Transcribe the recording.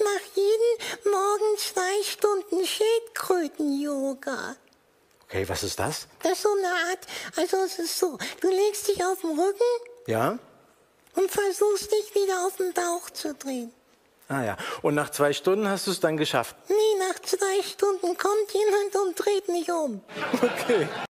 mache jeden Morgen 2 Stunden Schildkröten-Yoga. Okay, was ist das? Das ist so eine Art, also es ist so, du legst dich auf den Rücken Ja? und versuchst dich wieder auf den Bauch zu drehen. Ah ja. Und nach 2 Stunden hast du es dann geschafft? Nee, nach 2 Stunden kommt jemand und dreht mich um. Okay.